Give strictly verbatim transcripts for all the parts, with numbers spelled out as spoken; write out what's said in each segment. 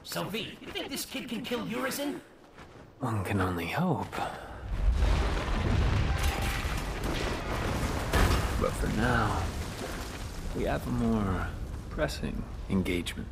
So V, you think this kid can kill Urizen? One can only hope. But for now, we have a more pressing engagement.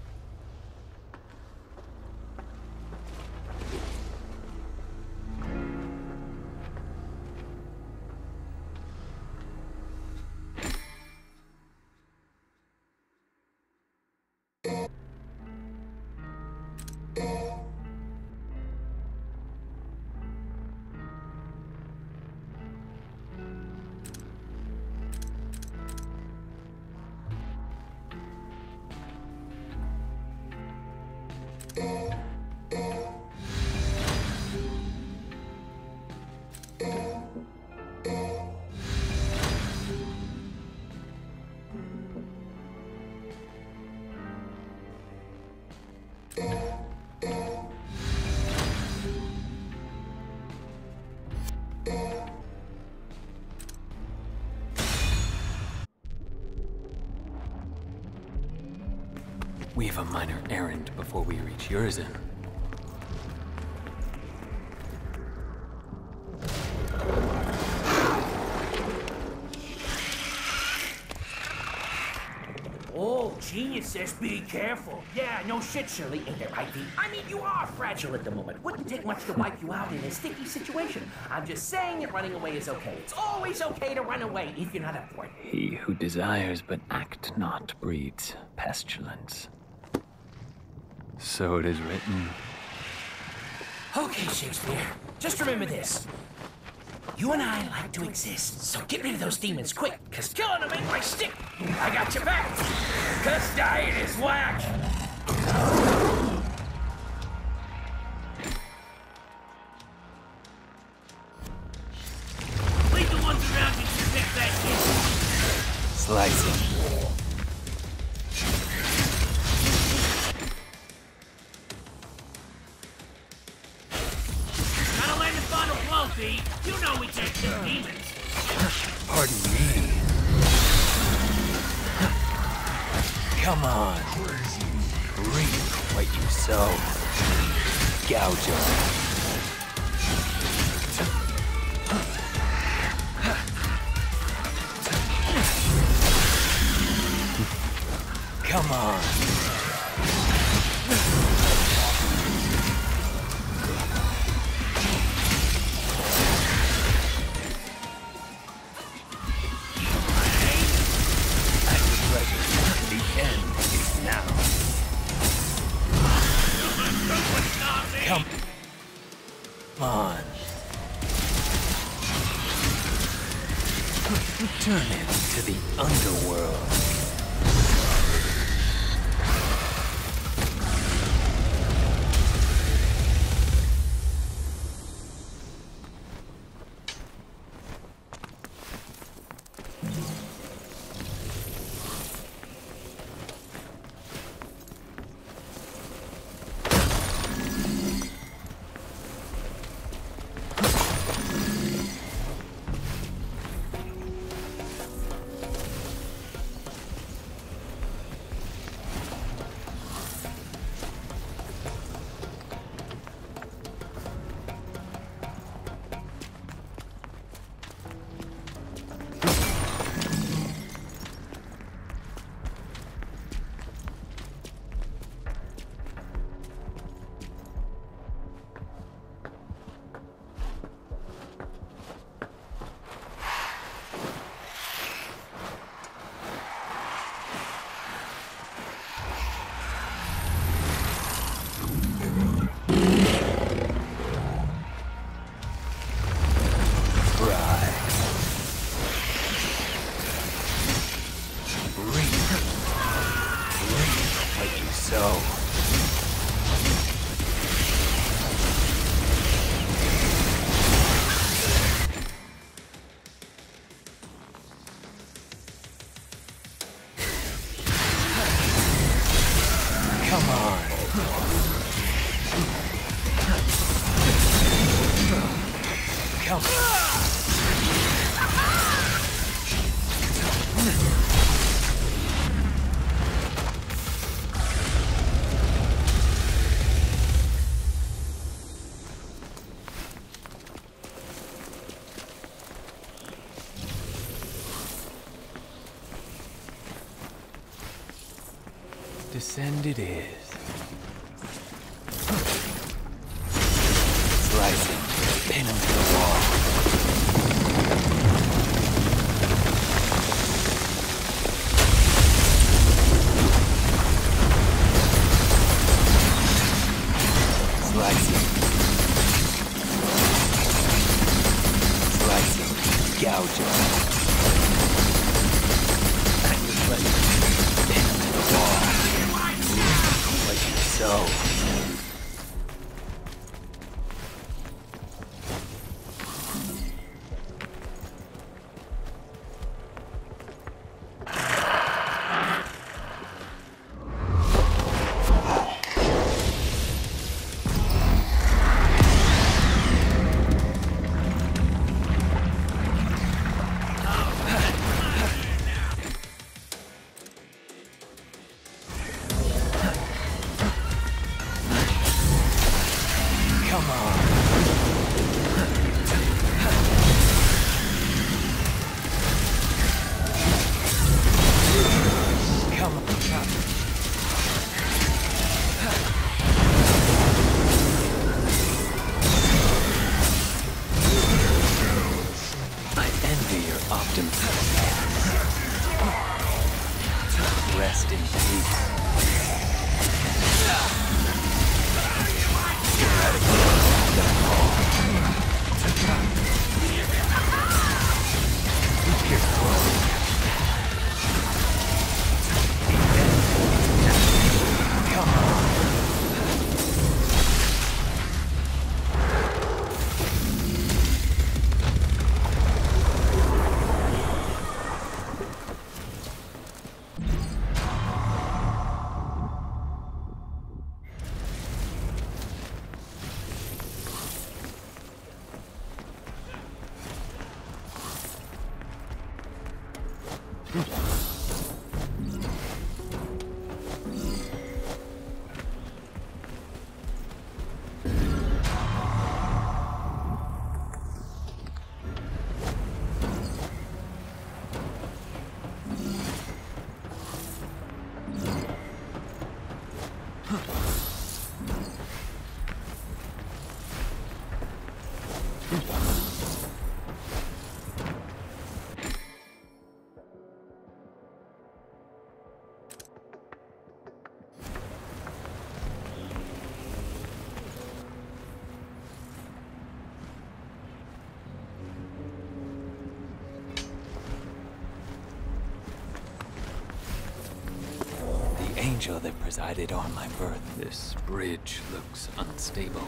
We have a minor errand before we reach Urizen. Oh, genius says be careful. Yeah, no shit, Shirley. Ain't that right, V? I mean, you are fragile at the moment. Wouldn't take much to wipe you out in a sticky situation. I'm just saying that running away is okay. It's always okay to run away if you're not up for it. He who desires but act not breeds pestilence. So it is written. Okay, Shakespeare. Just remember this. You and I like to exist, so get rid of those demons quick, cause killing them ain't my stick. I got your back. Cause dying is whack. Leave the ones around you to pick that kid. Slice him. You know we can't kill demons. Pardon me. Come on. Reap what you sow. Gouge on. Come on. Come on. Turn it to the underworld. Descend it is. Slicing, pin him to the wall. Slicing. Slicing, gouging. Pin him to the wall. Like so. Rest in peace. Angel that presided on my birth. This bridge looks unstable.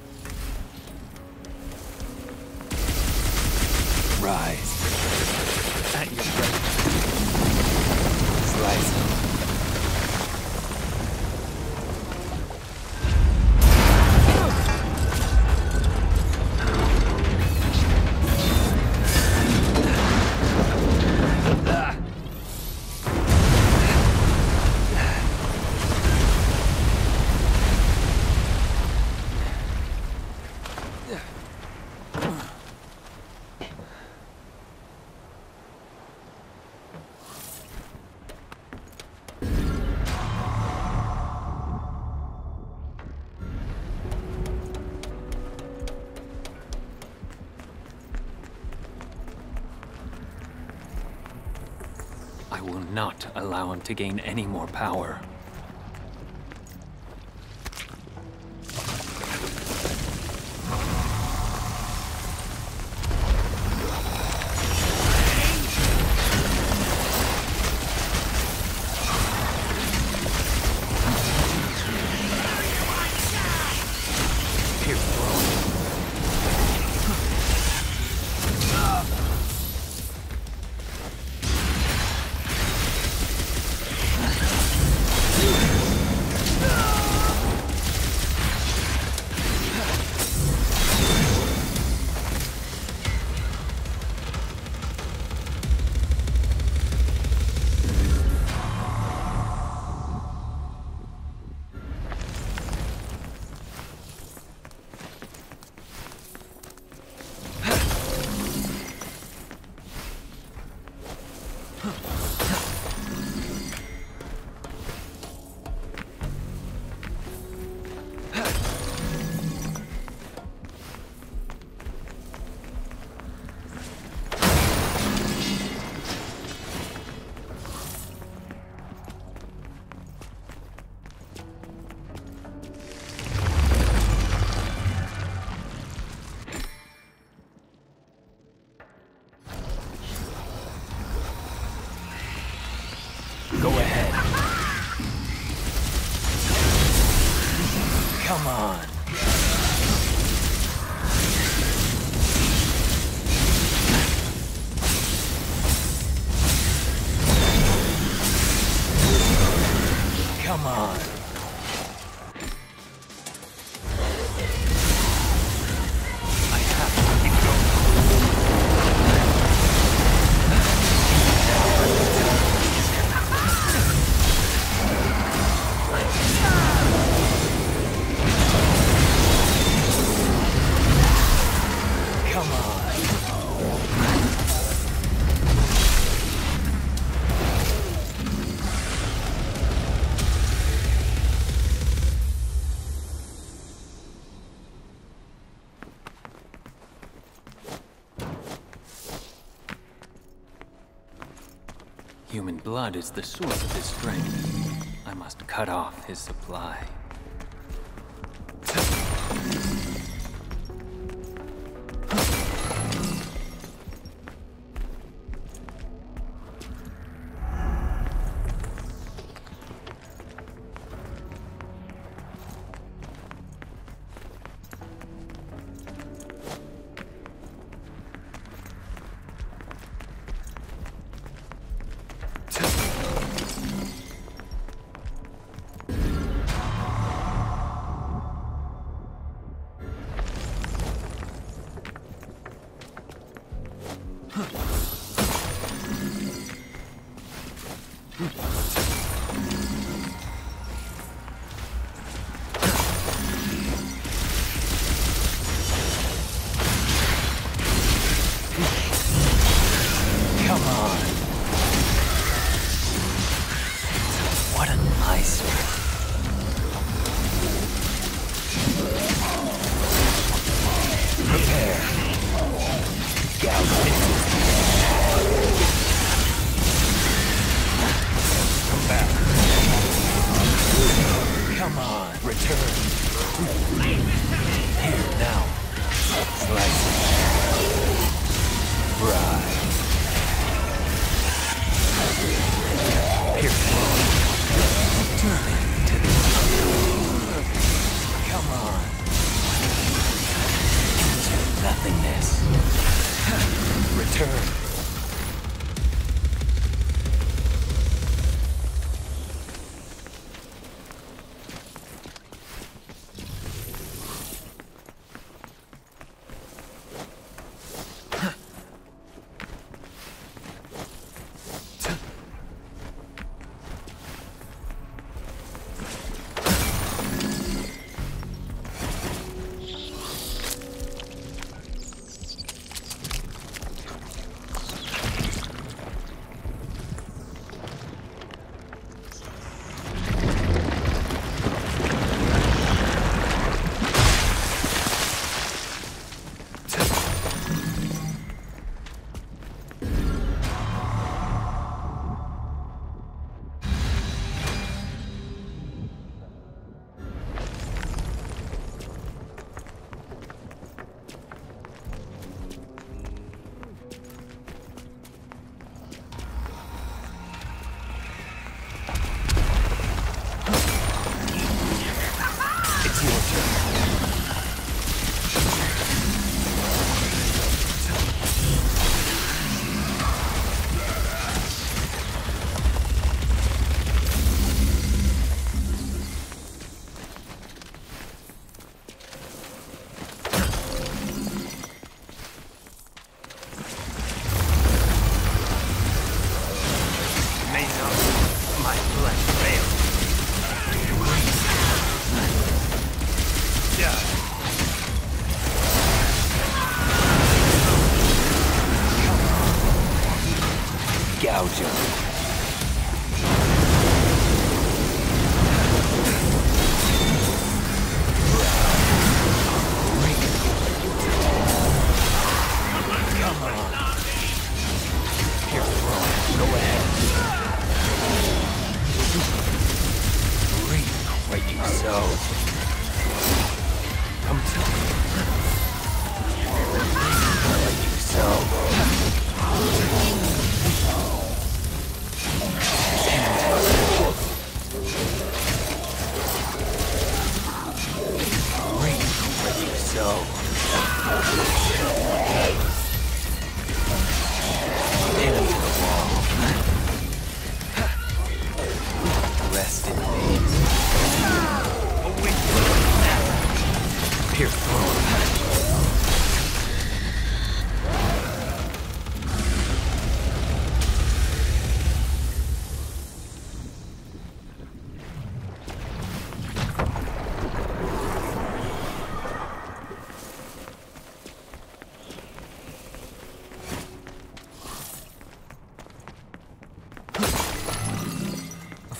Rise. At your ready. Slicing. I will not allow him to gain any more power. on. Come on. I have to keep going. Come on. Human blood is the source of his strength. I must cut off his supply. Come on. What a nice one. Prepare. Gouge into Come back. Come on, return. Here now. Slice it. Fry. Pierce it. Turn it to the sun. Come on. Into nothingness. Return.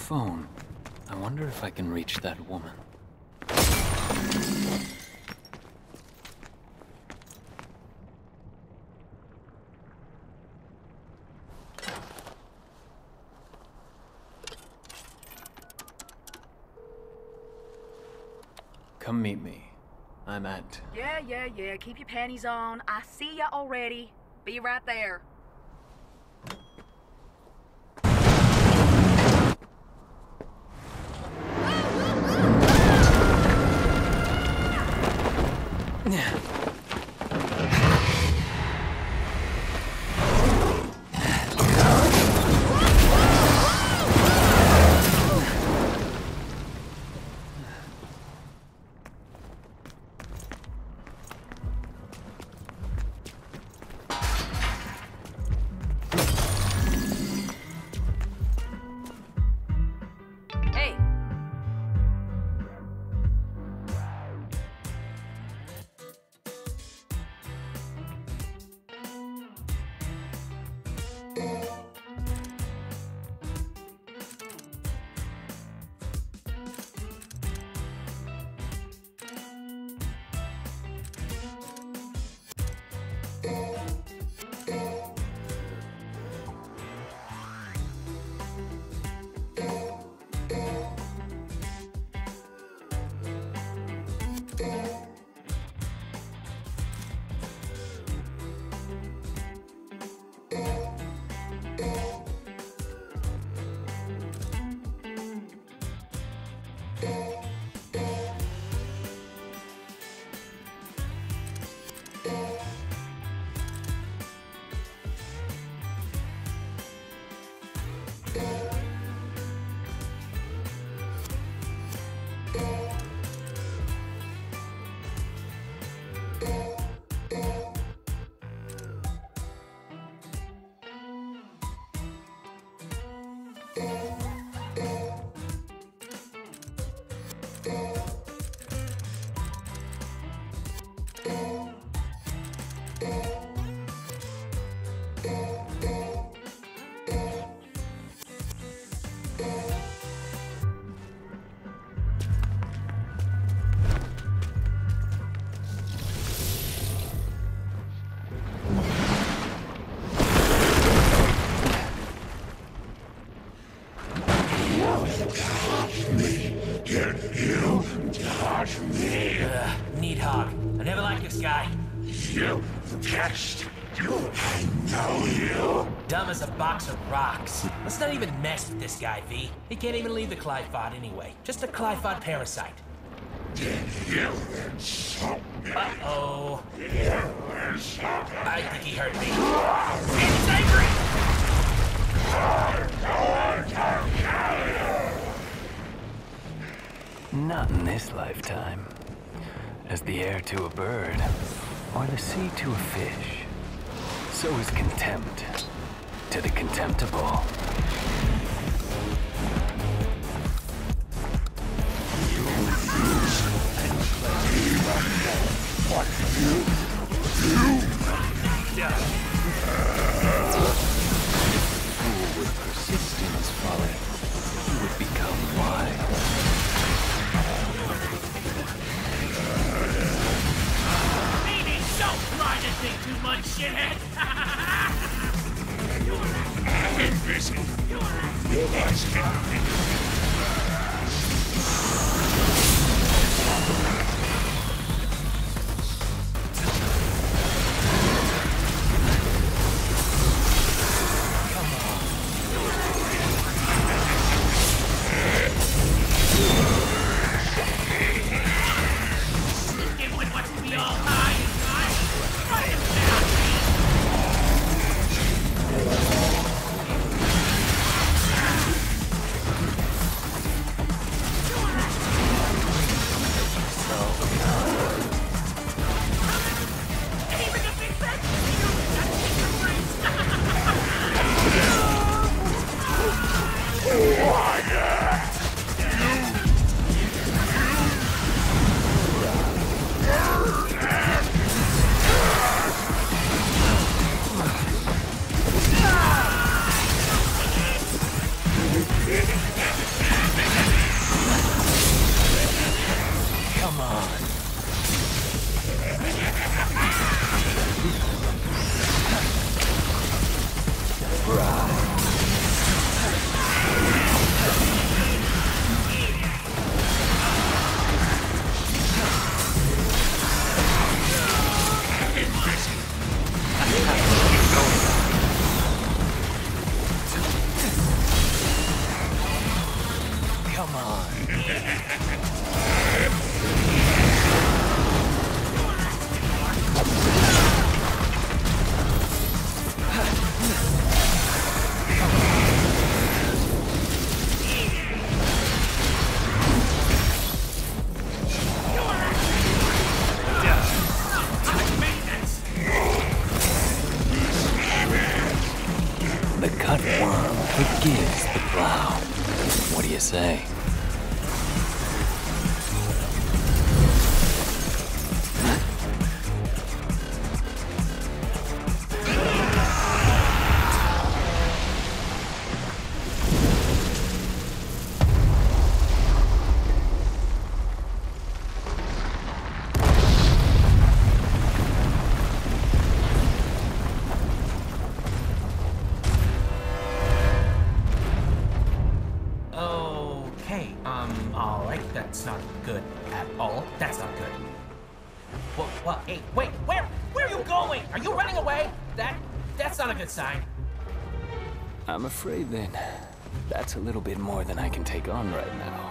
phone. I wonder if I can reach that woman. Come meet me. I'm at... Yeah, yeah, yeah. Keep your panties on. I see ya already. Be right there. You catched you. I know you. Dumb as a box of rocks. Let's not even mess with this guy, V. He can't even leave the Qliphoth anyway. Just a Qliphoth parasite. Did you insult me? Uh-oh. You insulted me. I think he hurt me. And he's angry! Not in this lifetime. As the air to a bird, or the sea to a fish, so is contempt to the contemptible. What you do? Yeah. Fool with persistence, folly, you would become wise. Don't try to think too much, shithead! I'm busy. You guys can be. forgives the plow. What do you say? Okay, um, alright, that's not good at all. That's not good. What, what, hey, wait, where, where are you going? Are you running away? That, that's not a good sign. I'm afraid then, that's a little bit more than I can take on right now.